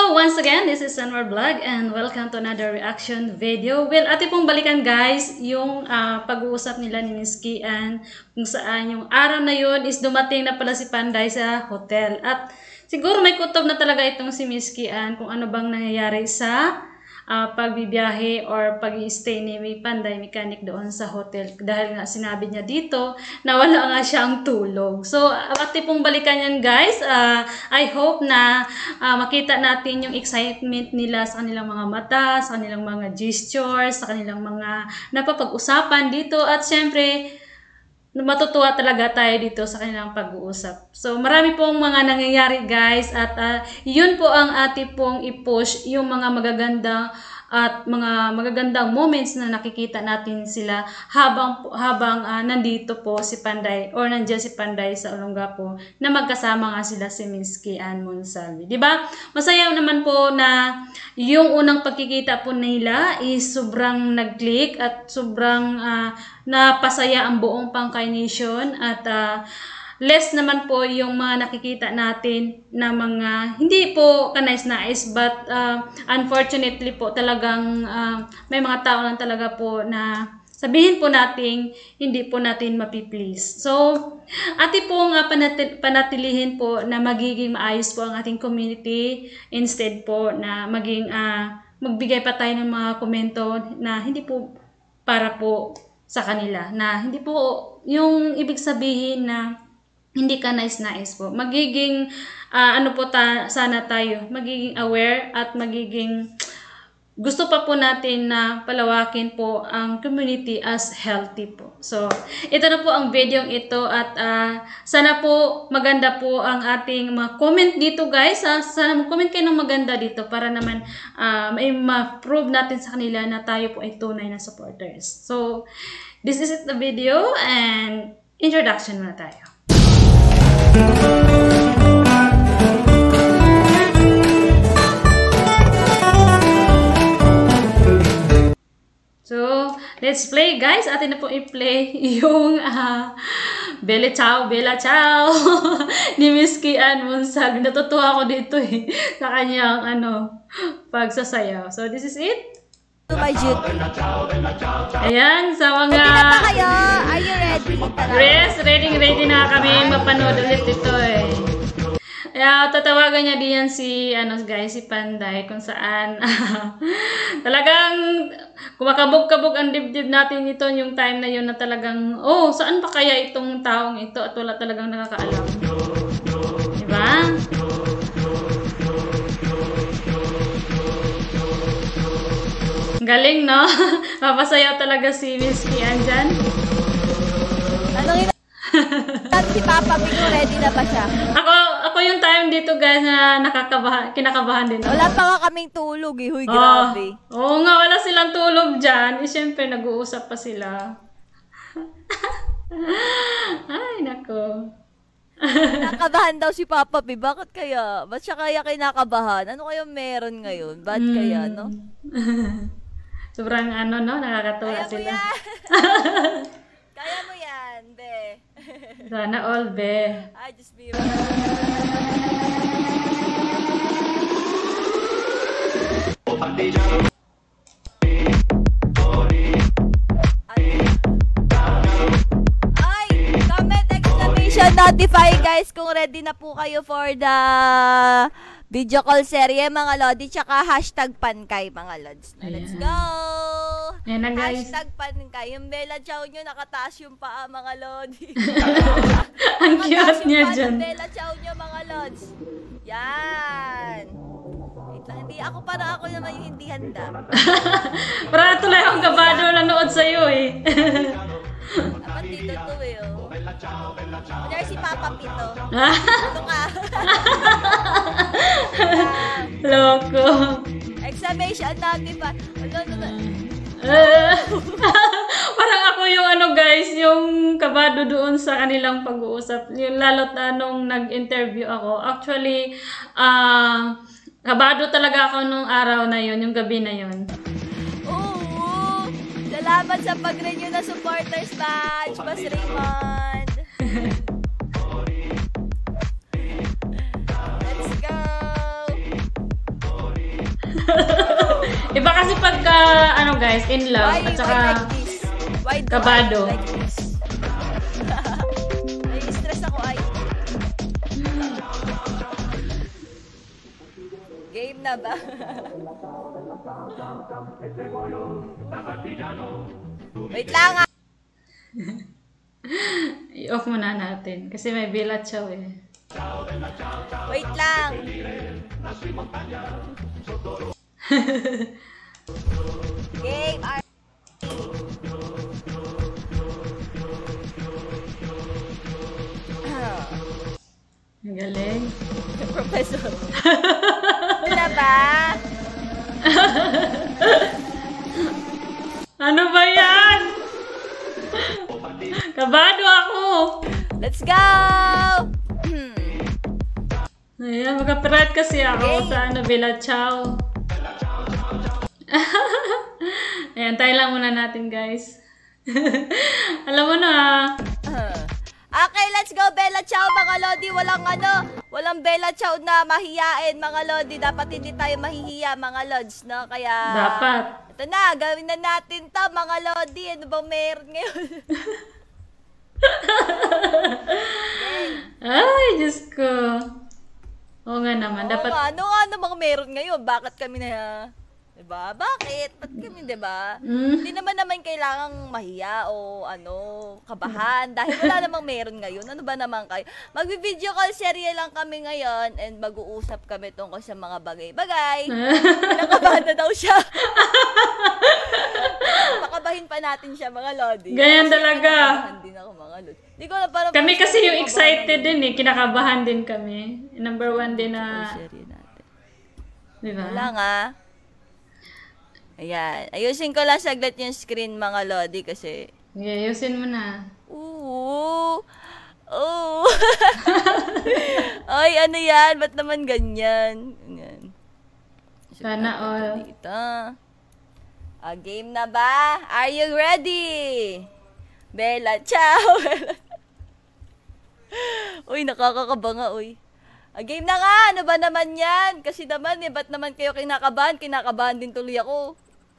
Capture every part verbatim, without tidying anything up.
once again, this is Anwar Vlog and welcome to another reaction video. Well, ate pong balikan guys, yung uh, pag-uusap nila ni Miss Kian, kung saan yung araw na yun is dumating na pala si Panday sa hotel. At siguro may kutob na talaga itong si Miss Kian kung ano bang nangyayari sa uh, pagbibiyahe or pag-i-stay ni Panday Mechanic doon sa hotel. Dahil nga sinabi niya dito na wala nga siyang tulog. So, ate pong balikan yan guys. Uh, I hope na uh, makita natin yung excitement nila sa kanilang mga mata, sa kanilang mga gestures, sa kanilang mga napapag-usapan dito. At syempre, matutuwa talaga tayo dito sa kanilang pag-uusap. So, marami pong mga nangyayari guys at uh, yun po ang ate pong i-push yung mga magaganda at mga magagandang moments na nakikita natin sila habang habang uh, nandito po si Panday or nandiyan si Panday sa Olongapo na magkasama nga sila si Miss Kian Monsalve. 'Di ba? Masaya naman po na yung unang pagkikita po nila is sobrang nag-click at sobrang uh, napasaya ang buong Pangkay Nation at uh, less naman po yung mga nakikita natin na mga hindi po kanais-nais but uh, unfortunately po talagang uh, may mga tao lang talaga po na sabihin po natin hindi po natin mapiplease. So, ate pong uh, panat panatilihin po na magiging maayos po ang ating community instead po na maging uh, magbigay pa tayo ng mga komento na hindi po para po sa kanila, na hindi po yung ibig sabihin na hindi ka nais-nais po. Magiging, uh, ano po ta, sana tayo, magiging aware at magiging, gusto pa po natin na palawakin po ang community as healthy po. So, ito na po ang video ito at uh, sana po maganda po ang ating mga comment dito guys. Uh, sana mag-comment kayo ng maganda dito para naman uh, may ma-prove natin sa kanila na tayo po ay tunay na supporters. So, this is it the video and introduction muna tayo. So, let's play guys. Atin na po i-play yung uh, Bella Ciao, Bella Ciao ni Miss Kian Monsalve. Natutuwa ako dito eh sa kanyang ano, pagsasayaw. So, this is it. Ayan, sa mga... Ready na ba kayo? Are you ready? Yes, ready, ready na kami mapanood ulit ito eh. Kaya tatawagan niya diyan si, ano guys, si Panday kung saan talagang kumakabog-kabog ang dibdib natin ito yung time na yun na talagang, oh, saan pa kaya itong taong ito at wala talagang nakakaalam. Diba? Galing, no? Mapasayaw talaga si Miss Kian dyan. Tanongin natin si Papa Pico, ready na ba siya? Ako, ako yung time dito guys na nakakabahan, kinakabahan din. Wala pa nga kaming tulog eh. Huy, oh, grabe. Oo nga, wala silang tulog dyan. Eh, syempre, nag-uusap pa sila. Ay, nako. Nakabahan daw si Papa P. Bakit kaya? Ba't siya kaya kinakabahan? Ano kaya meron ngayon? Ba't mm. kaya, no? Sobrang ano, no? Nakakatuwa kaya sila. Kaya mo yan, be. Sana all, be. I just be Ay, comment, exclamation, notify guys kung ready na po kayo for the video call serye mga lodi, tsaka hashtag pankay mga lods. Na, let's go! Ayan na guys. Hashtag pankay. Yung Bella Ciao nyo, nakataas yung paa mga lodi. Ang cute niya dyan. Yung Bella Ciao nyo mga lods. Yan. Wait lang, hindi ako para ako naman yung hindi handa. Para tuloy akong kabado nanood sa'yo eh. Dapat dito to eh. Oh. Kunyari si Papa Pito. Ito ka. Loko. Exclamation natin pa. Ano, ano, ano. Uh, parang ako yung ano guys, yung kabado doon sa kanilang pag-uusap. Yung lalo't anong nag-interview ako. Actually, uh, kabado talaga ako nung araw na yun, yung gabi na yun. Oo! Salamat sa pag-renew na supporters badge, Boss Raymond! Let's go! Iba kasi pagka, ano guys, in love, Why, at saka why like this? Why do kabado. I like this? Nai-stress ako ay. Game na ba? Wait lang ah. I-off muna natin. Kasi may bilat siya eh. Wait lang. Game. Ar- Ang galing. Professor. Wala ba? Ano ba yan? Kabado ako. Let's go! Ayan, magka-pirate kasi ako Okay. sa ano, Villa Chow. Ayan, tayo lang muna natin, guys. Alam mo na, Okay, let's go, Bella Chow, mga Lodi. Walang ano, walang Bella Chow na mahiyain, mga Lodi. Dapat hindi tayo mahihiya, mga Lods, no? Kaya... dapat. Ito na, gawin na natin to, mga Lodi. Ano bang meron ngayon? Ay, Diyos ko. Oo nga naman, Oo dapat... nga, ano nga namang meron ngayon? Bakit kami na... Diba? Bakit? Ba't kami, diba? Mm. Hindi naman naman kailangang mahiya o ano, kabahan. Dahil wala namang meron ngayon. Ano ba naman kayo? Magbi-video call serye lang kami ngayon and mag-uusap kami tungkol sa mga bagay-bagay. Pinakabahan na daw siya. Pakabahin pa natin siya, mga Lodi. Ganyan Kasi talaga. kinakabahan din ako, mga Lodi. Di ko na parang... Kami kasi yung excited din eh, kinakabahan din kami. Number one din na... Serye natin. Diba? Wala nga. Ayan. Ayusin ko lang saglit yung screen, mga Lodi, kasi... Okay, ayusin mo na. Oo. Oo. Ay, ano yan? Ba't naman ganyan? Ganyan. Sana all. Dito. Ah, game na ba? Are you ready? Bella, ciao! Uy, nakakakaba nga, uy. Ah, game na nga! Ano ba naman yan? Kasi naman, eh, ba't naman kayo kinakabahan? Kinakabahan din tuloy ako.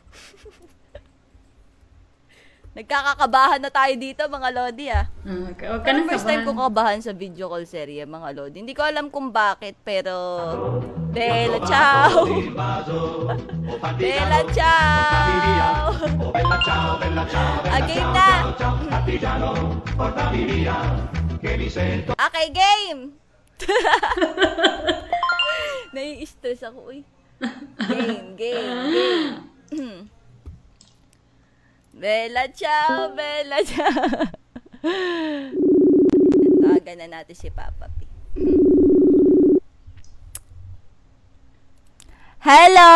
Nagkakakabahan na tayo dito, mga Lodi, ah. Ah, okay. Huwag ka Parang nang first time ko kabahan. kabahan sa video call serye, mga Lodi. Hindi ko alam kung bakit, pero... Bella, ciao! Bella, ciao! Ah, game na! Okay, game! Nai-stress ako, uy. Game, game, game. Bella, ciao! Bella, ciao! Tawagan na natin si Papa P. Hello!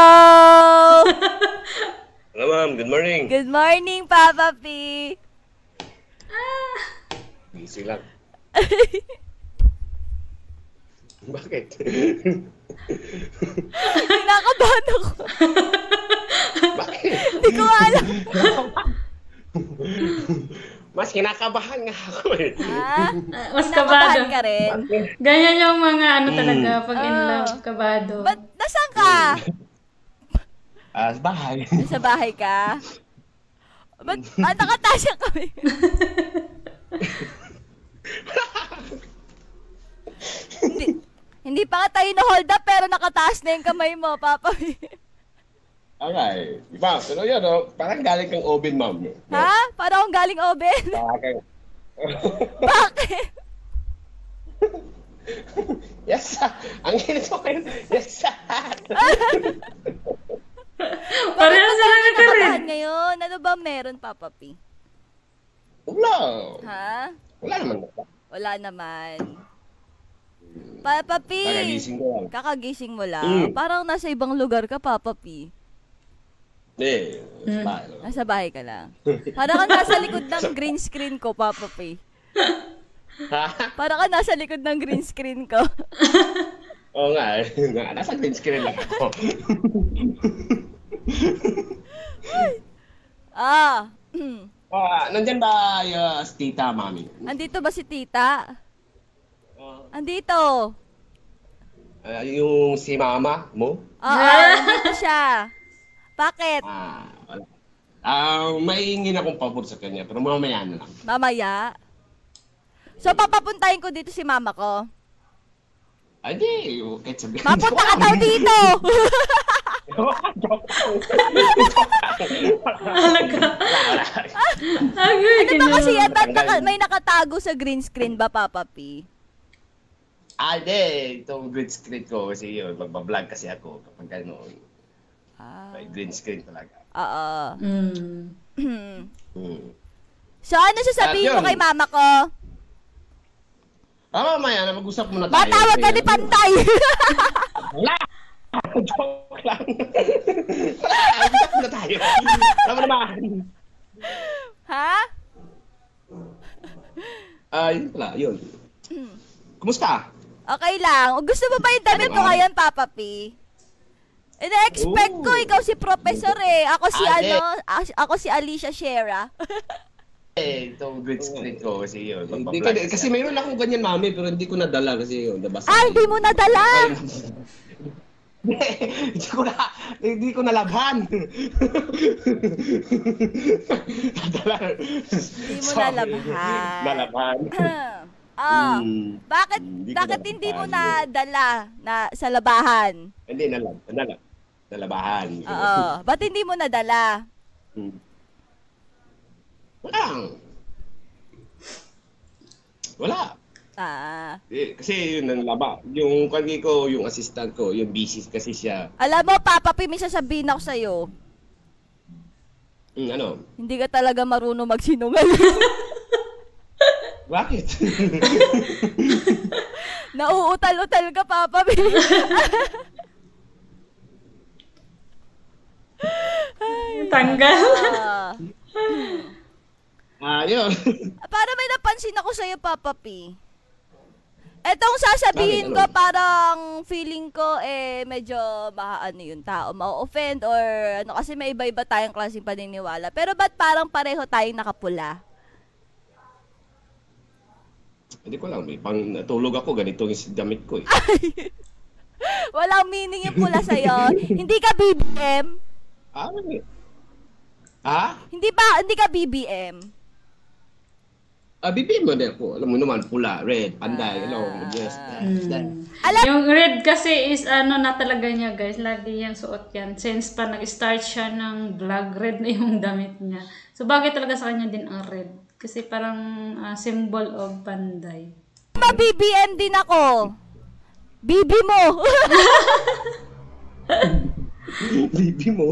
Hello ma'am, good morning. Good morning, Papa P. Busy lang. Bakit? Kinakabahan ako. Bakit? Hindi ko alam. Mas kinakabahan nga ako eh. Ha? Ah, mas Kinakabahan kabado. ka rin? Ganyan yung mga ano talaga, pag in Oh. love, kabado. Ba't nasaan ka? Ah, sa bahay. Sa bahay ka? Ba't ah, nakatasya kami? hindi, hindi pa nga tayo na-hold up pero nakataas na yung kamay mo, Papa. Okay. Iba, pero yun, oh, parang galing kang oven, ma'am. Ha? Para akong galing oven? Parang... Bakit? Yes, sir. Ang init mo kayo. Yes, sir. Pareho sila na ka rin. Kinakabahan ngayon. Ano ba meron, Papa P? Wala. Ha? Wala naman. Wala naman. Papa P! Kakagising ko lang. Kakagising mo lang? Mm. Parang nasa ibang lugar ka, Papa P. Eh, sa bahay. Nasa bahay ka lang. Parang ka nasa likod ng green screen ko, Papa P. Ha? Parang ka nasa likod ng green screen ko. Oo nga, eh. Nasa green screen lang ako. Ah. Ah, nandyan ba yung si tita, mami? Andito ba si tita? Ah, Andito. Ah, yung si mama mo? Oo, dito siya. Bakit? Ah, wala. Ah, maingin akong pabor sa kanya, pero mamaya na lang. Mamaya. So, papapuntahin ko dito si mama ko. Ay, di. Kahit sabihin. Mapunta ka daw dito! Talaga. Agay, Ano ba kasi yan? Ba't Tanggal. naka- may nakatago sa green screen ba, Papa P? Ah, di. Itong green screen ko kasi yun. Magbablog kasi ako kapag gano'n. Ah. May green screen talaga. Oo. Mm. Hmm. So, ano sasabihin At mo yun. kay mama ko? Ah, mamaya na mag-usap muna tayo. Matawag ka ni Pantay! Wala! Joke lang. Mag-usap muna tayo. Alam mo naman. Ha? Ah, yun pala, yun. Kumusta? Okay lang. O, gusto mo ba yung damit ko ngayon, Papa P? Ina-expect ko, Oo. ikaw si Professor eh. Ako si Ate. ano, as- ako si Alicia Shera. Eh, itong green screen ko kasi yun. Hindi Magbablog ka, kasi mayroon akong ganyan, mami, pero hindi ko nadala kasi yun, nabasa. Ah, hindi mo nadala! Hindi ko na, hindi ko nalabhan. Nadala. Hindi mo Sorry. nalabhan. Nalabhan. Ah, Hmm. bakit Hindi ko bakit hindi mo nalabhan. nadala na sa labahan? Hindi, nalab, nalab, nalabahan. Oo. Ba't hindi mo nadala? Hmm. Wala. Wala. Ah. Eh, kasi yun ang laba. Yung kagi ko, yung assistant ko, yung busy kasi siya. Alam mo, Papa P, may sasabihin ako sa'yo. Hmm, ano? Hindi ka talaga marunong magsinungaling. Bakit? Nauutal-utal ka, Papa P. Tanggal. Ah. Ah, yun. Para may napansin ako sa'yo, Papa P. Etong sasabihin Bakit? ko, Ano? parang feeling ko, eh, medyo, ma, ano yung tao, ma-offend or, ano, kasi may iba-iba tayong klaseng paniniwala. Pero ba't parang pareho tayong nakapula? Hindi ko lang, may pang natulog ako, ganito yung damit ko eh. Walang meaning yung pula sa'yo. Hindi ka B B M? Ah, ano? Ha? Hindi ba, hindi ka B B M? Ah, bibigyan mo din ako. Alam mo naman, pula, red, panday, ano, yes. Mm. Alam- Yung red kasi is ano na talaga niya guys, lagi yung suot yan. Since pa nag-start siya ng vlog, red na yung damit niya. So bagay talaga sa kanya din ang red. Kasi parang ah, symbol of panday. Ma-B B M din ako. Bibi mo. Bibi mo.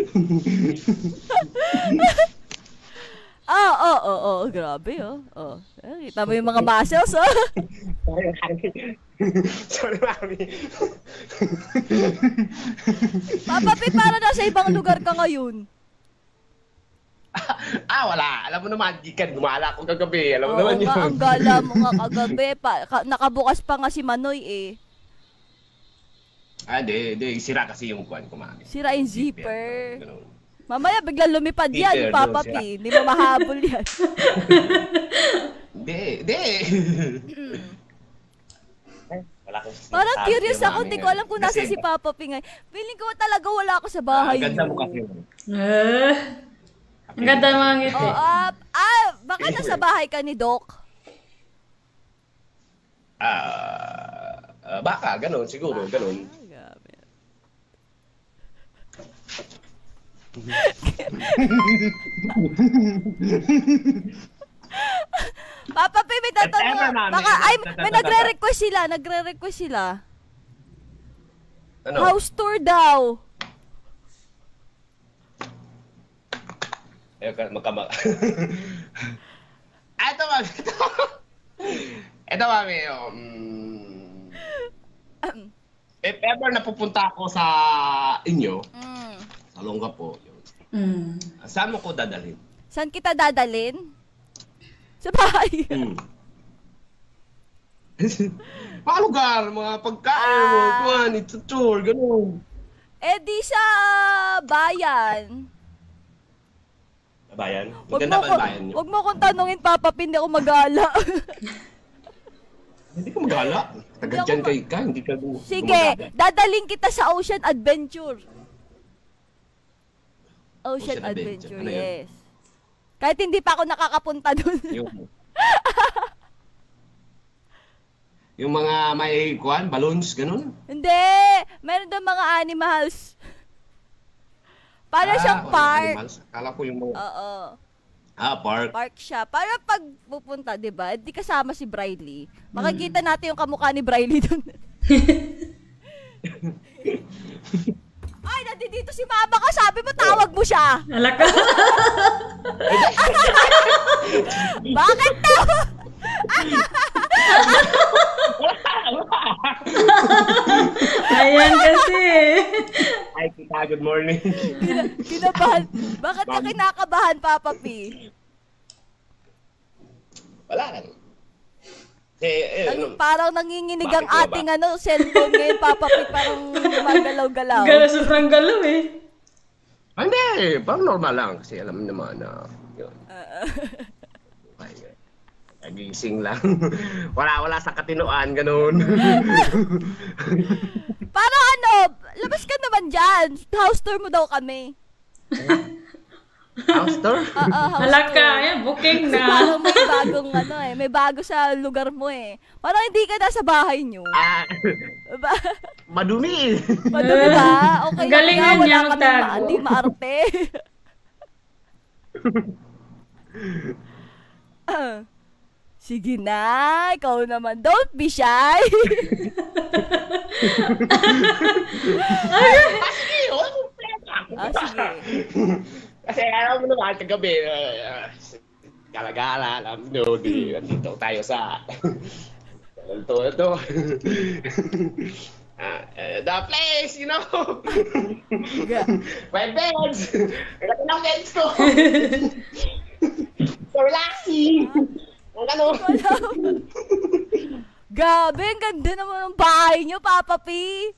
Ah, oo, oo, oo. Grabe, oh. Oh. Eh, kita mo yung mga muscles, oh. Sorry, mami. Sorry, mami. Papa P, para nasa ibang lugar ka ngayon. Ah, wala. Alam mo naman, di ka gumala ako kagabi. Alam mo Oo naman yun. nga, ang gala mo nga kagabi. Pa, ka, nakabukas pa nga si Manoy, eh. Ah, di, di. Sira kasi yung kuwan ko, mami. Sira yung zipper. Ganun. Mamaya bigla lumipad yan, Zipper, Papa doon P. siya. Hindi mo mahabol yan. Di, di. Wala akong Parang sinasabi curious kay ako, mami hindi ko ngayon. alam kung nasa Kasi, si Papa P ngayon. Feeling ko talaga wala ako sa ah, bahay ganda niyo. mo kasi. Eh, ang ganda ng mga ngiti. Oo, ah, ah, baka nasa bahay ka ni Doc. Ah, ah, baka, ganun, siguro, ganun. Papa P, may tatanong. Whatever, mami. Baka, ay, Ta- ta- may ta- ta- nagre-request sila, nagre-request sila. Ano? House tour daw. Ayaw ka, magkama. Ah, ito, mami. Ito, ito mami. Um, if ever napupunta ako sa inyo, Mm. sa Longga po, Mm. saan mo ko dadalhin? Saan kita dadalin? Sa bahay. Hmm. Mga lugar, mga pagkain mo, Ah. kuhan, itutur, ganun. Eh di sa bayan. Bayan? Wag Maganda mo, ba ko, ang bayan niyo? wag mo kong tanungin, Papa P, hindi ako magala. Hindi ka magala. Taga Hindi dyan ako kay ka, hindi ka gum- Sige, gumagala. dadaling kita sa Ocean Adventure. Ocean, Ocean Adventure, Adventure, ano yun? yes. Kahit hindi pa ako nakakapunta dun. Yung, yung mga may kuan, balloons, ganun. Hindi! Meron doon mga animals. Para Ah, siyang oh, park. animals. Akala ko yung mga... Oo. Ah, park. Park siya. Para pag pupunta, di ba? Hindi kasama si Briley. Makikita natin yung kamukha ni Briley dun. Ay, nandito si Mama ka. Sabi mo, tawag mo siya. Alaka. Bakit tawag? Ayan kasi. Ay, kita, good morning. Kina- kinabahan. Bakit ka kinakabahan, Papa P? Wala lang. Eh, eh, Nang- ano, parang nanginginig ang Bakit nga ba? ating ano, cellphone ngayon, Papa P. Parang gumagalaw-galaw. Gala sobrang galaw eh. ah, hindi, parang normal lang. Kasi alam mo naman na, yun. Ay, nagising lang. wala, wala sa katinoan, ganun. Parang ano, labas ka naman dyan. House tour mo daw kami. House tour? Oo, house Alaka, tour. ayan, booking Kasi na. parang may bagong ano eh, may bago sa lugar mo eh. Parang hindi ka nasa bahay nyo. Ah, Ba? madumi. Madumi ba? Okay lang Galing nga, yan wala niya kami magtago. ma- hindi maarte. Ah, sige na, ikaw naman. Don't be shy. Sige, wala kong problema. Ah, sige. Kasi alam mo naman, kagabi, uh, galagala, alam nyo, di, nandito tayo sa... Ito, ito. Ah, uh, the place, you know. My beds. Wala ko ng beds ko. So relaxing. Ang ano. Gabi, ang ganda naman ng bahay nyo, Papa P.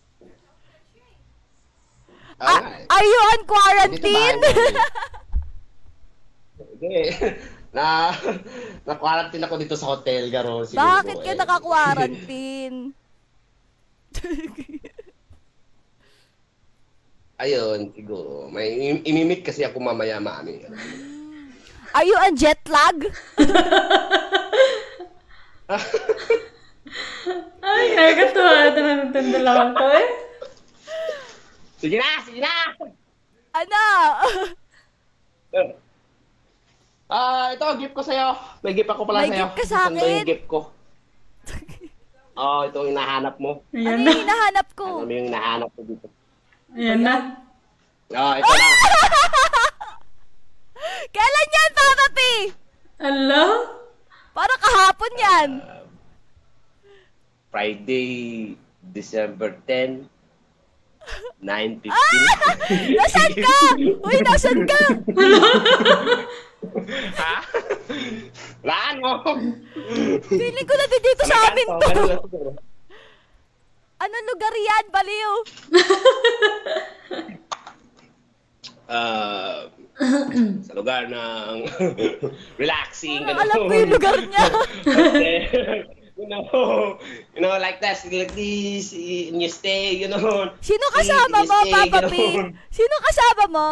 Ah, Ah, are you on quarantine? Hindi. Na, na-quarantine ako dito sa hotel, garo. siguro, Bakit ka eh. naka-quarantine? Ayun, siguro. May im- imimit kasi ako mamaya, mami. Are you on jet lag? Ay, nakakatuwa. Ito na nagtanda lang to eh. Sige na, sige na! Ano? Ah, ito, gift ko sa'yo. May gift ako pala May sa'yo. gift ka sa Ito akin? yung gift ko. Oh, ito yung hinahanap mo. Ano Ayan na. yung hinahanap ko? Ano yung hinahanap ko dito? Ayan na. Oh, ito na. Kailan yan, Papa P? Ala? Parang kahapon yan. Friday, December tenth, nine fifteen. Ah! Nasaan ka? Uy, nasaan ka? Ha? Laan mo! Feeling ko na dito sa amin to. Ano lang siguro? Anong lugar yan, baliw? Ah, sa lugar ng relaxing. Parang alam ko yung lugar niya. you know, you know, like that, like this, and you stay, you know. Sino kasama you mo, stay, Papa P? ganun. Sino kasama mo?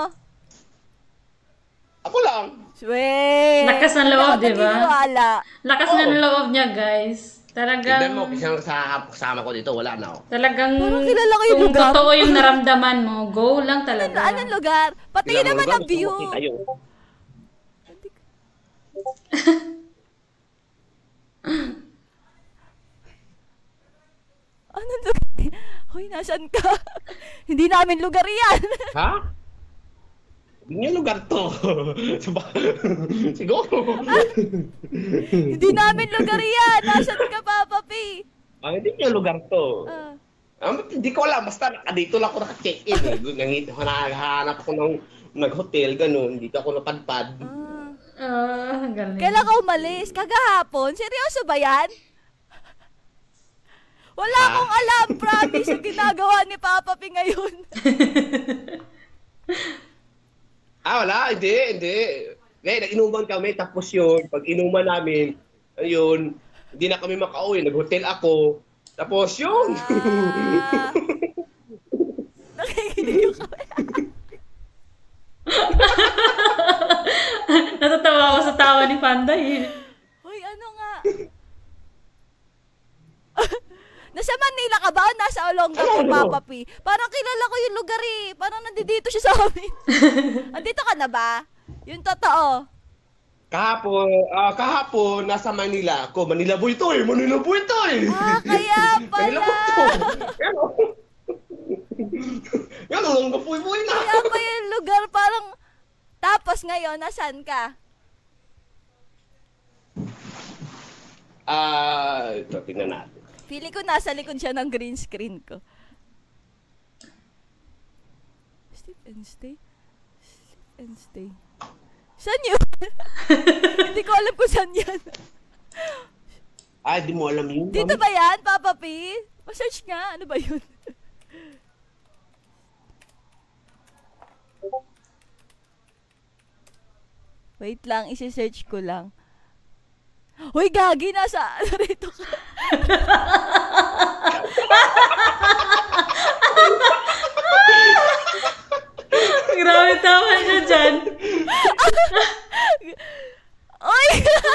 Ako lang. Swe! Lakas ng loob, di ba? Wala. Lakas na ng loob niya, guys. Tignan mo, Talagang, kasi sa kasama ko dito, wala na ako. talagang, Parang kilala ko yung kung lugar. totoo yung naramdaman mo, go lang Ano, talaga. anong lugar? Pati Tignan mo, naman lugar, ang gusto view. mo makita yun. Anong lugar? Hoy, nasan ka? Hindi namin lugar yan. Ha? Hindi niya lugar to. Saba- Siguro. Hindi namin lugar yan. Nasan ka, Papa P? Ah, hindi niya lugar to. Ah. Ah, hindi ko alam. Basta dito lang ako naka-check-in. Eh. Nangit- Naghahanap ako ng nag-hotel, ganun. Dito ako napadpad. Ah. Ah, galing. Kailan ka umalis? Kagahapon? Seryoso ba yan? Wala Ah. akong alam, promise, yung ginagawa ni Papa P ngayon. Ah, wala. Hindi, hindi. Ngayon, nag-inuman kami. Tapos yun, pag inuman namin, ayun, Hindi na kami makauwi. Nag-hotel ako. Tapos yun. Ah. Nakikinig yung kami. Natatawa ako sa tawa ni Panday. Hoy, ano nga? Nasa Manila ka ba o nasa Olongapo, Papa P? Parang kilala ko yung lugar eh. Parang nandito siya sa amin. Andito ka na ba? Yung totoo. Kahapon, ah, kahapon, nasa Manila ako. Manila boy to eh. Manila boy to eh. Ah, kaya Manila pala. boy to. Yan o. Yan o, lang kapoy-boy na. Kaya pa yung lugar parang... Tapos ngayon, nasan ka? Ah, ito, tingnan natin. Pili ko nasa likod siya ng green screen ko. Sleep and stay. Sleep and stay. Saan yun? Hindi ko alam kung saan yan. Ay, di mo alam yun. Dito ba yan, Papa P? Pa-search nga. Ano ba yun? Wait lang, isi-search ko lang. Hoy, gagi, nasa ano rito ka? Grabe tawa niya dyan. Oy!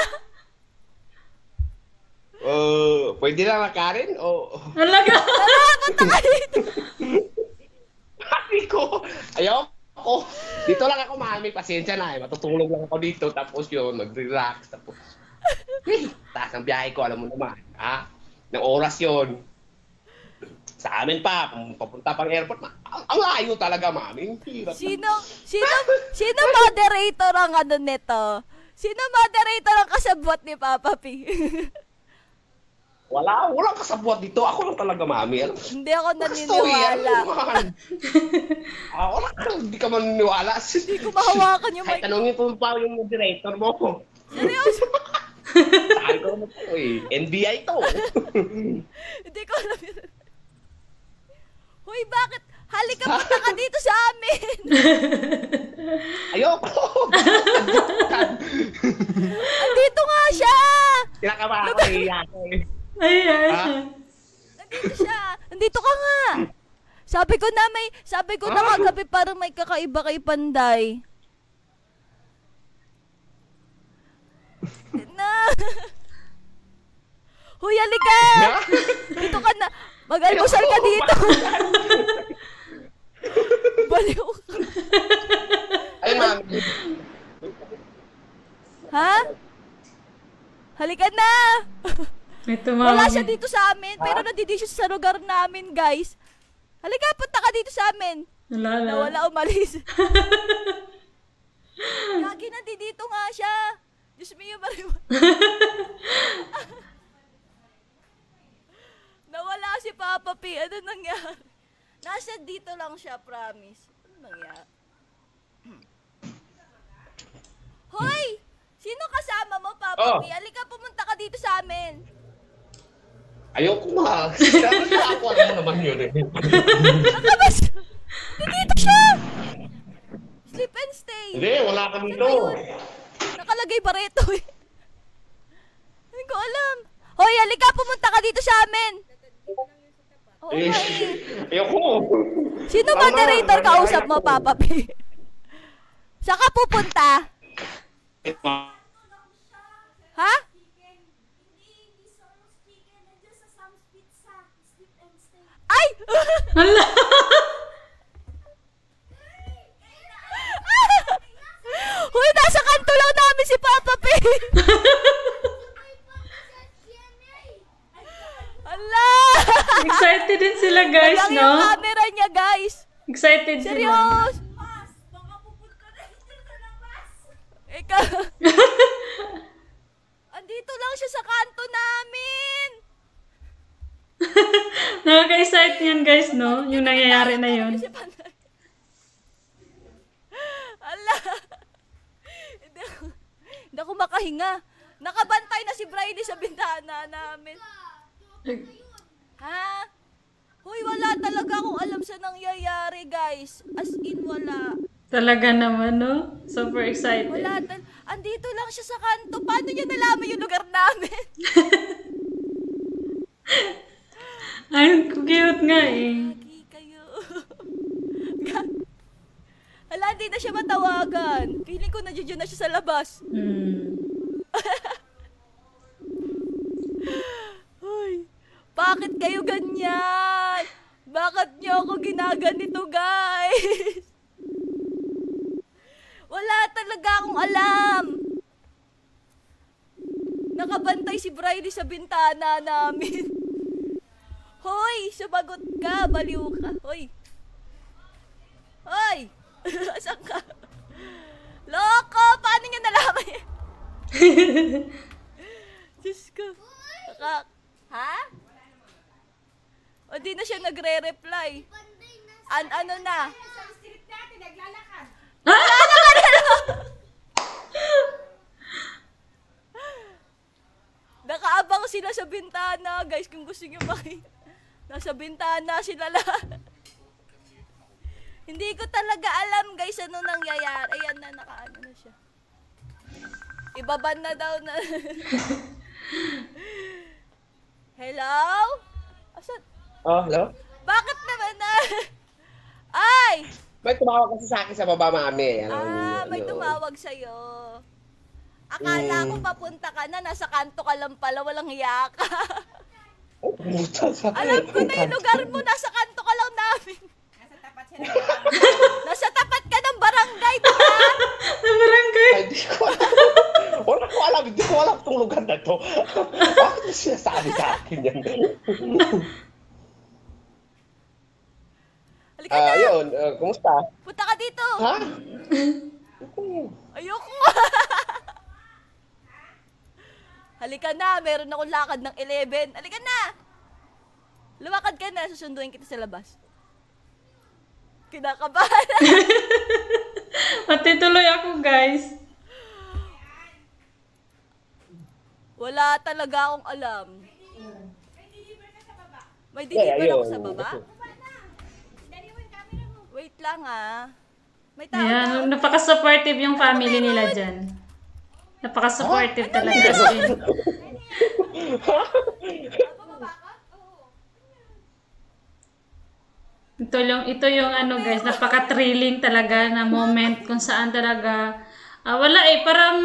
Uh, pwede lang na Karen? O... Halaga. Tara, punta ka dito. Sabi ko, ayaw ko. Dito lang ako, mami. Pasensya na eh. Matutulog lang ako dito. Tapos yun, mag-relax. Tapos, eh, taas ang biyahe ko, alam mo naman. Ha? Ng oras yun. Sa amin pa, kung papunta pang airport, ma- ang, ang layo talaga, mami. Hirap. Sino, sino, sino moderator ang ano nito? Sino moderator ang kasabot ni Papa P? Wala, walang kasabwat dito. Ako lang talaga, mami. Alam, Hindi ako story, naniniwala. ano naman? Ah, wala ka, hindi ka maniniwala. Hindi ko mahawakan yung Kahit mic. tanongin po pa yung moderator mo. Seryoso? Sabi ko naman po eh, N B I to. Hindi ko alam yun. Hoy, bakit? Halika, punta ka dito sa amin. Ayoko. Andito nga siya. Kinakaba ako eh. ako eh. Ay, ay. Ha? Nandito siya. Nandito ka nga. Sabi ko na may, sabi ko na kagabi parang may kakaiba kay Panday. Na. Hoy, halika. Dito ka na. Mag-almusal ka dito. Baliw ka. Ay, mami. Ha? Halika na. May tumawag. Wala siya dito sa amin, pero nandito siya sa lugar namin, guys. Halika, punta ka dito sa amin. Wala, wala. Nawala, umalis. Gagi, nandito nga siya. Diyos mo yung mariwa. Nawala si Papa P. Ano nangyari? Nasa dito lang siya, promise. Ano nangyari? Hoy! Sino kasama mo, Papa Oh. P? Halika, pumunta ka dito sa amin. Ayoko ma. Sabi ko ako, alam mo naman yun eh. Nakabas! Nandito siya! Sleep and stay. Hindi, wala ka dito. Ano yun? Nakalagay pa rito eh. Hindi ko alam. Hoy, halika, pumunta ka dito sa amin. Oo Eh, nga eh. ayoko. Sino Tama, moderator tama, kausap mo, ayoko. Papa P? Saan ka pupunta? Ha? Ay! Hala. Hoy, nasa kanto lang namin si Papa P. Hala! Excited din sila, guys, Walang no? yung camera niya, guys. Excited sila. Serious? Ikaw. Andito lang siya sa kanto namin. Nakaka-excite yan, guys, no? Yung nangyayari na yun. Si Panay. Ala. Hindi ako, hindi ako makahinga. Nakabantay na si Bridie sa bintana namin. Ha? Hoy, wala talaga akong alam sa nangyayari, guys. As in, wala. Talaga naman, no? Super excited. Wala tal- Andito lang siya sa kanto. Paano niya nalaman yung lugar namin? Ay, cute nga eh. Lagi kayo. Hala, di na siya matawagan. Feeling ko nandiyan na siya sa labas. Hmm. Uy, bakit kayo ganyan? Bakit niyo ako ginaganito, guys? Wala talaga akong alam. Nakabantay si Briley sa bintana namin. Hoy, sumagot ka, baliw ka. Hoy. Hoy. Asan ka? Loko, paano niya nalaman yan? Diyos ko. Naka... Ha? O di na siya nagre-reply. An ano na? Sa street natin, naglalakad. Nakaabang sila sa bintana, guys, kung gusto niyo makita. Nasa bintana sila lahat. Hindi ko talaga alam, guys, ano nangyayari. Ayan na, nakaano na siya. Ibaban na daw na. Hello? Asan? Oh, hello? Bakit naman na? Ay! May tumawag kasi sa akin sa baba, mami. Alam Ah, niyo, may ano. tumawag sa'yo. Akala ko Mm. papunta ka na, nasa kanto ka lang pala, walang hiya ka. Oh, pumunta sa... Alam ko na yung lugar mo, nasa kanto ka lang namin. Nasa tapat siya ng barangay. Nasa tapat ka ng barangay, diba? Sa barangay. Ay, di ko alam. Wala ko alam. Hindi ko alam itong lugar na to. Bakit mo siya sabi sa akin yan? Halika Ah, na, yun. Uh, kumusta? punta ka dito. Ha? Ayoko. Halika na, meron akong lakad ng eleven. Halika na. Lumakad ka na, susunduin kita sa labas. Kinakabahan. Pati tuloy ako, guys. Wala talaga akong alam. May Yeah, deliver ako ayun. sa baba? Wait lang ah. May tao Ayan, na. napaka-supportive yung family nila dyan. Napaka-supportive talaga. As in. Ito yung, ito yung ano guys, napaka-thrilling talaga na moment kung saan talaga, ah, wala eh, parang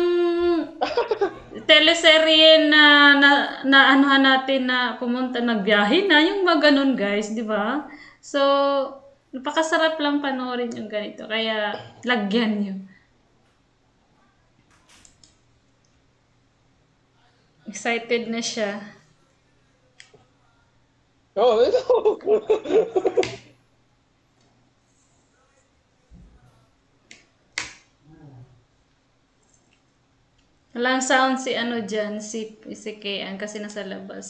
teleserye na, na, na anuhan natin na pumunta, nagbiyahe na, yung mga ganun guys, di ba? So, napakasarap lang panoorin yung ganito, kaya lagyan nyo. Excited na siya. Oh, ito. Walang sound si ano dyan, si, si Kian kasi nasa labas.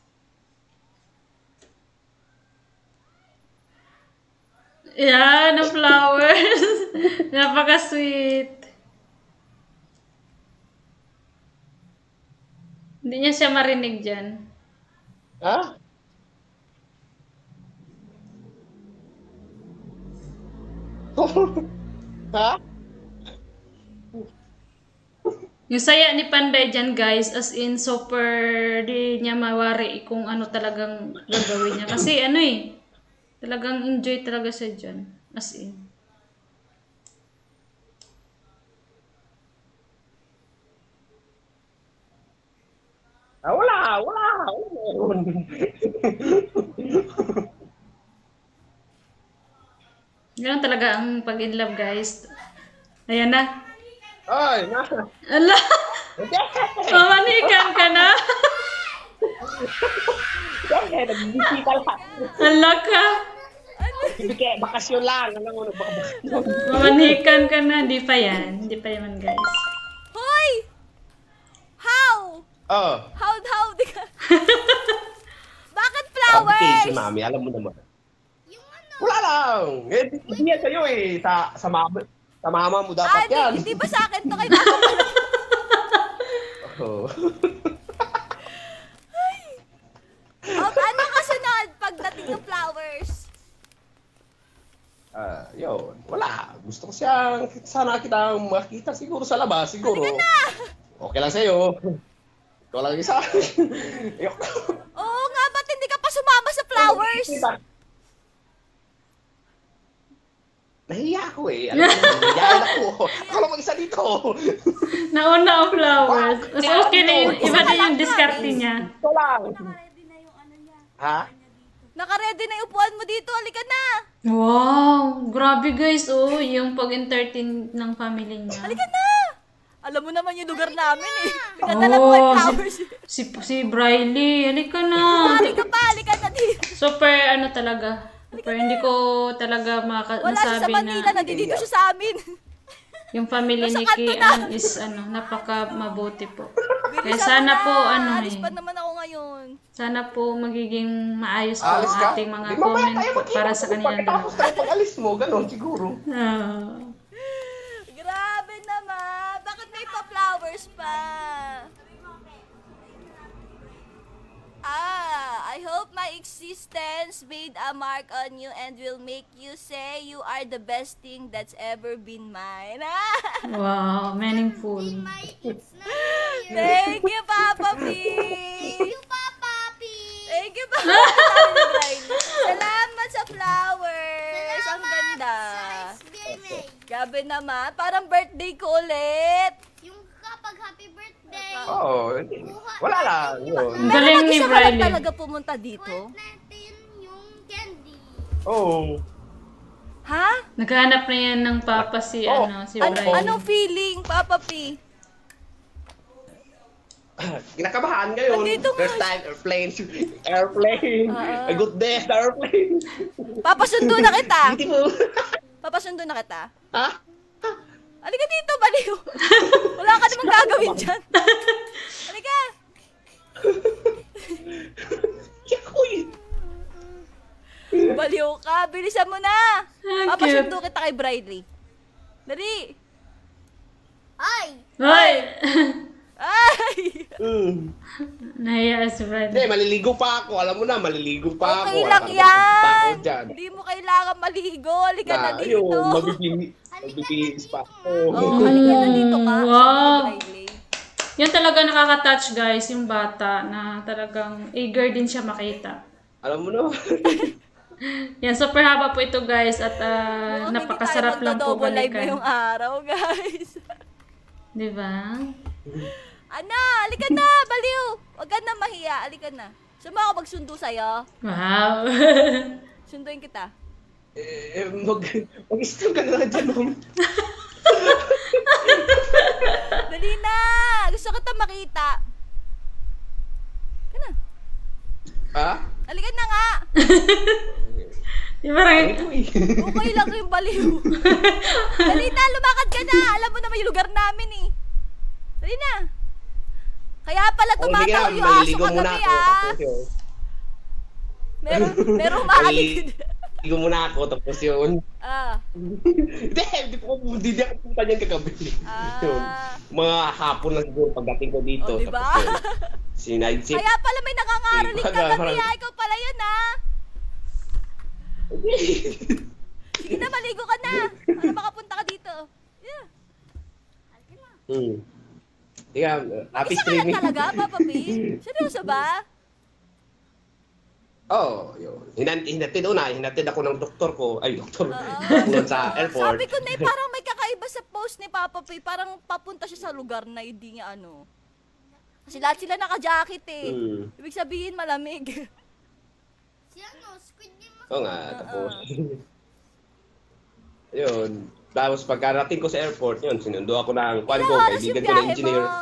Yan, ang flowers. Napaka-sweet. Hindi niya siya marinig dyan. Ha? Ha? Yung saya ni Panday dyan guys, as in super di niya mawari kung ano talagang gagawin niya. Kasi ano eh, talagang enjoy talaga siya dyan. As in. Ah, wala, wala. Wala. Ganun talaga ang pag-in love guys. Ayan na. Ay, na. Ala! Hindi. Mamanikan ka na! Hindi, nagbibisita lang. Ala ka! Bibigay, bakasyon lang. Alam mo, nagbakasyon. Mamanikan ka na. Hindi pa yan. Hindi pa yan guys. Hoy! How? Oh. How, how? Di ka... Bakit Sabi flowers? si mami, alam mo naman. Wala lang. Eh, hindi yan sa'yo eh. Sa, sa, mama, sa mama mo Ah, dapat yan. di, hindi ba sa akin to? Kay mama mo lang. Oh. Oh, ano kasunod pagdating ng flowers? Ah, yun. Wala. Gusto ko siyang, sana kita makita siguro sa labas, siguro. Okay lang sa'yo. Ikaw lang isa. Ayoko. Oo nga, ba't flowers. Nahiya ako eh. Alam mo, nahiyain ako. Ako lang mag-isa dito. Nauna ang flowers. So, okay na yun. Iba na yung diskarte niya. Ito lang. Ha? Naka-ready na yung upuan mo dito. Halika na. Wow! Grabe guys, oh. Yung pag-entertain ng family niya. Halika na. Alam mo naman yung lugar namin eh. Pinadala mo yung Oh, flowers. si, si, si Briley. Halika na. Halika pa. Halika na dito. Super ano talaga. Super, hindi ko talaga maka- Wala siya sa masabi Manila. na Nandito siya sa amin. yung family Nasa ni kanto Kian is ano, napaka mabuti po. Kaya Bilisan sana mo po na. ano Alis eh. pa naman ako ngayon. Sana po magiging maayos po Alis ang ka? ating mga Di mamaya comment tayo po magkita. para sa kanilang Pagkatapos dalawa. tayo pag-alis mo, gano'n siguro. Ah. Grabe naman. Bakit may pa-flowers pa? Ah, I hope my existence made a mark on you and will make you say you are the best thing that's ever been mine. Wow, meaningful. Thank you, Papa P. You, Papa P. Thank you, Papa P. Salamat sa flowers. Ang ganda. Sa S B M A. Grabe naman. Parang birthday ko ulit. Yung kapag happy birthday. Oo. Wala lang. Yun. Ang galing ni Gusto ko lang Briley. talaga pumunta dito. Natin yung candy. Oo. Ha? Naghahanap na yan ng papa si Oh, ano, si Ano, Briley. anong feeling, Papa P? Kinakabahan ngayon. Nandito nga. First time, airplane. Airplane. Ah. A good day sa airplane. Papasundo na kita. Beautiful. Papasundo na kita. Ha? Halika dito, baliw. Wala ka namang gagawin dyan. Halika. Yakoy. Baliw ka. Bilisan mo na. Ah, Papasundo kita kay Briley. Dali. Ay! Hoy! Ay! Mm. Nahiya si Hindi, Briley. maliligo pa ako. Alam mo na, maliligo pa ako. Okay Wala lang ka yan. naman takot dyan. Hindi mo kailangan maligo. Halika na Na, dito. ayun, mabibihis. Mabibihis pa ako. Oh, halika na dito ka. Wow. Sabi ni Briley. Yan talaga nakaka-touch guys, yung bata na talagang eager din siya makita. Alam mo na. Yan, super haba po ito guys at ah, Mukhang napakasarap lang po double live balikan. ngayong araw, guys. Di ba? Ana, halika na, baliw. Huwag ka na mahiya, halika na. Saan ako magsundo sa'yo? Wow. Sunduin kita. Eh, mag, mag-install ka na lang dyan, ma'am. Dali na! Gusto kita makita. Halika na. Ha? Halika na nga. Yung parang, Ito eh. Okay lang yung baliw. Dali na, lumakad ka na. Alam mo naman yung lugar namin eh. Dali na. Kaya pala O, sige tumataw na, yung aso maliligo muna kagabi ako. ah. Tapos yun. Meron, meron maalig. Maliligo muna ako, tapos yun. Ah. Hindi, hindi po ako, hindi ako pumunta niyan kagabi. Ah. Yun. Mga hapon lang siguro pagdating ko dito. O, diba? Tapos yun, si night shift. Kaya pala may nangangaroling Iba na, kagabi parang- ah. Ikaw pala yun ah. Sige na, maligo ka na. Para makapunta ka dito. Yeah. Hmm. Sige, happy Isa ka lang streaming. talaga, Papa P? Seryoso ba? Oo, oh, yun. Hinat hinatid una, hinatid ako ng doktor ko. Ay, doktor. Oo. Doon sa airport. Sabi ko na eh, parang may kakaiba sa post ni Papa P. Parang papunta siya sa lugar na hindi niya ano. Kasi lahat sila naka-jacket eh. Hmm. Ibig sabihin malamig. Si ano, Squid Game. Oo nga, tapos. Yun. Tapos pagkarating ko sa airport, yun, sinundo ako ng kwan Ilang ko, oras yung kaibigan ko na biyahe engineer. mo?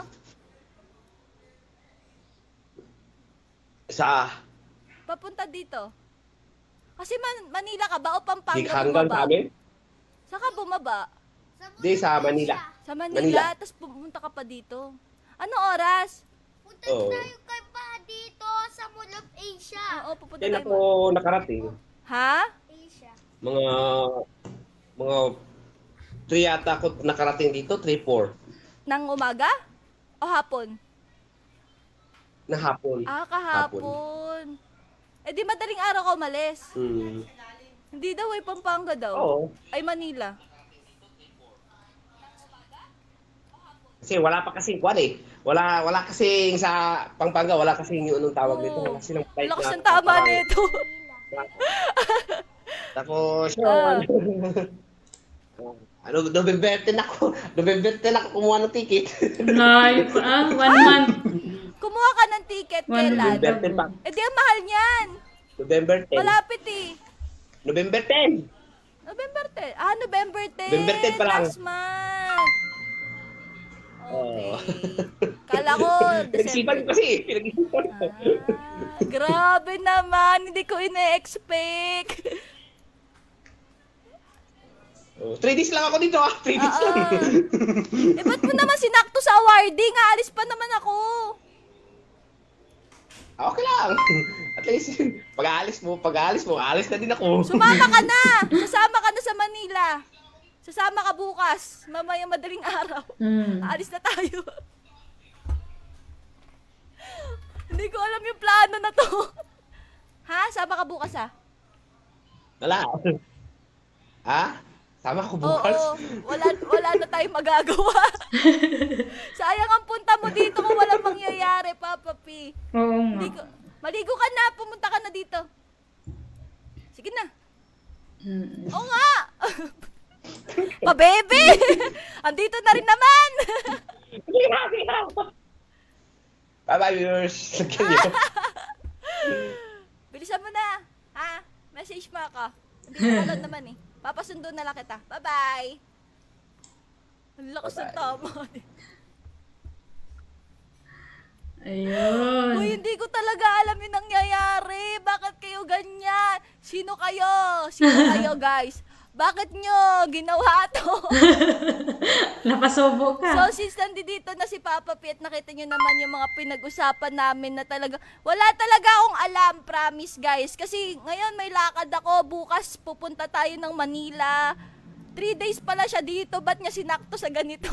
Sa Papunta dito. Kasi Man- Manila ka ba o Pampanga Big hanggang bumaba? sa amin? Saan ka bumaba? Di, sa Manila. Sa Manila, Manila. tapos pumunta ka pa dito. Ano oras? Punta Oo. tayo kay pa dito sa Mall of Asia. Oo, pupunta Yan tayo. ako nakarating. Ha? Asia. Mga, mga three yata ako nakarating dito, three, four. Nang umaga? O hapon? Na hapon. Ah, kahapon. Eh di madaling araw ka umalis. Hmm. Hindi daw ay Pampanga daw. Oo. Ay Manila. Kasi wala pa kasing kwan eh. Wala, wala kasing sa Pampanga, wala kasing yung anong tawag dito. Oo. Wala silang flight Lakas na ng tama parang- nito. Tapos, Ah. yun. Ano, November ten ako. November ten ako kumuha ng ticket. Layo pa ah, one month. Kumuha ka ng ticket One kailan? November ten pa. Eh di ang mahal niyan. November ten. Malapit eh. November ten. November ten. Ah, November ten. November ten pa lang. Last month. Oo. Okay. Kala ko, Pinag-isipan December. ko kasi. Pinag-isipan ko. Ah, grabe naman. Hindi ko ina-expect. Oh, three days lang ako dito ah. Three days Ah, lang. ah. Eh, ba't mo naman sinakto sa awarding? Aalis pa naman ako. Okay lang. At least, pag-aalis mo, pag-aalis mo, aalis na din ako. Sumama ka na. Sasama ka na sa Manila. Sasama ka bukas. Mamaya madaling araw. Hmm. Aalis na tayo. Hindi ko alam yung plano na to. Ha? Sama ka bukas ha? Wala. Ha? Sama ko Oo, bukas. wala, wala na tayong magagawa. Sayang ang punta mo dito kung walang mangyayari, Papa P. Oo nga. Maligo, maligo ka na, pumunta ka na dito. Sige na. Hmm. Oo nga! Pa-baby! Andito na rin naman! Bye-bye, viewers. Lagyan niyo. Bilisan mo na. Ha? Message mo ako. Andito ka lang naman eh. Papasundo na lang kita. Bye-bye! Ang lakas ng Bye-bye. tama. Ayun. Uy, hindi ko talaga alam yung nangyayari. Bakit kayo ganyan? Sino kayo? Sino kayo, guys? Bakit nyo ginawa to? Napasubo ka. So, since nandito na si Papa P at nakita nyo naman yung mga pinag-usapan namin na talaga, wala talaga akong alam, promise guys. Kasi ngayon may lakad ako, bukas pupunta tayo ng Manila. Three days pala siya dito, ba't niya sinakto sa ganito?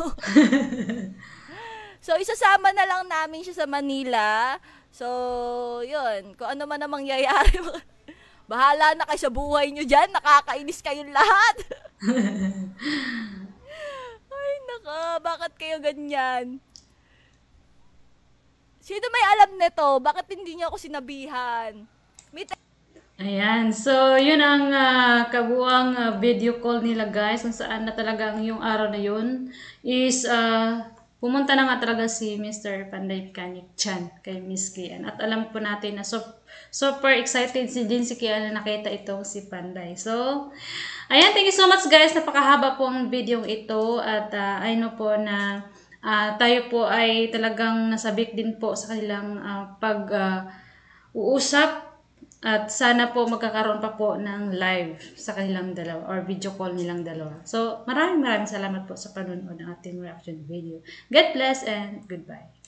So, isasama na lang namin siya sa Manila. So, yun, kung ano man ang mangyayari. Bahala na kayo sa buhay nyo dyan, nakakainis kayong lahat. Ay, naka, bakit kayo ganyan? Sino may alam nito? Bakit hindi niyo ako sinabihan? May Ayan. So, yun ang ah, kabuang ah, video call nila guys. Kung saan na talagang yung araw na yun is ah, pumunta na nga talaga si Mister Panday Mechanic Chan kay Miss Kian. At alam po natin na so, super excited si din si Kian na nakita itong si Panday. So, ayan. Thank you so much guys. Napakahaba po ang video ito. At uh, I know po na ah, tayo po ay talagang nasabik din po sa kanilang ah, pag ah, uusap. At sana po magkakaroon pa po ng live sa kanilang dalawa or video call nilang dalawa. So maraming maraming salamat po sa panonood ng ating reaction video. God bless and goodbye.